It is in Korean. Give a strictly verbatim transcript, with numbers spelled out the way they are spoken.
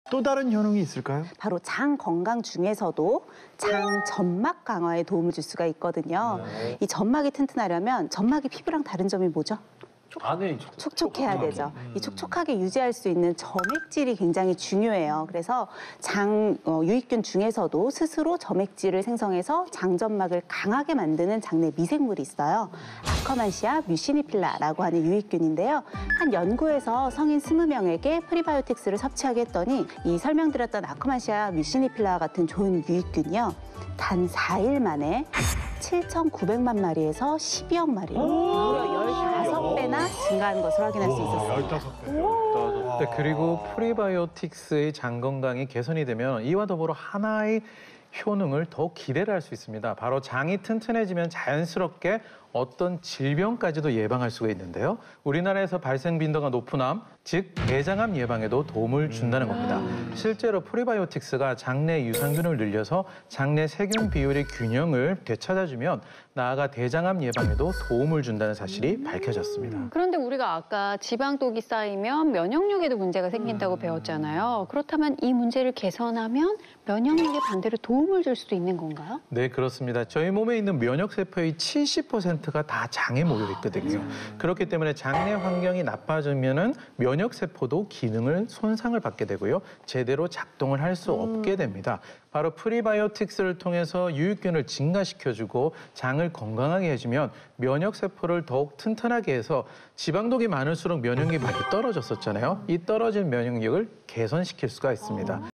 또 다른 효능이 있을까요? 바로 장 건강 중에서도 장 점막 강화에 도움을 줄 수가 있거든요. 네. 이 점막이 튼튼하려면 점막이 피부랑 다른 점이 뭐죠? 안에 촉촉해야 되죠. 이 촉촉하게 유지할 수 있는 점액질이 굉장히 중요해요. 그래서 장 어, 유익균 중에서도 스스로 점액질을 생성해서 장점막을 강하게 만드는 장내 미생물이 있어요. 아커만시아 뮤시니필라라고 하는 유익균인데요. 한 연구에서 성인 스무 명에게 프리바이오틱스를 섭취하게 했더니 이 설명드렸던 아커만시아 뮤시니필라와 같은 좋은 유익균이요. 단 사 일 만에 칠천구백만 마리에서 십이억 마리, 무려 열다섯 배나 증가한 것을 확인할 수 있었습니다. 열다섯 배. 네, 그리고 프리바이오틱스의 장 건강이 개선이 되면 이와 더불어 하나의 효능을 더욱 기대를 할 수 있습니다. 바로 장이 튼튼해지면 자연스럽게 어떤 질병까지도 예방할 수가 있는데요. 우리나라에서 발생 빈도가 높은 암, 즉 대장암 예방에도 도움을 준다는 겁니다. 실제로 프리바이오틱스가 장내 유산균을 늘려서 장내 세균 비율의 균형을 되찾아주면 나아가 대장암 예방에도 도움을 준다는 사실이 밝혀졌습니다. 그런데 우리가 아까 지방독이 쌓이면 면역력에도 문제가 생긴다고 배웠잖아요. 그렇다면 이 문제를 개선하면 면역력에 반대로 도움을 줄 수도 있는 건가요? 네, 그렇습니다. 저희 몸에 있는 면역세포의 칠십 퍼센트가 다 장에 모여 있거든요. 그렇기 때문에 장내 환경이 나빠지면은 면역세포도 기능을 손상을 받게 되고요. 제대로 작동을 할 수 없게 됩니다. 바로 프리바이오틱스를 통해서 유익균을 증가시켜주고 장을 건강하게 해주면 면역세포를 더욱 튼튼하게 해서 지방독이 많을수록 면역력이 많이 떨어졌었잖아요. 이 떨어진 면역력을 개선시킬 수가 있습니다.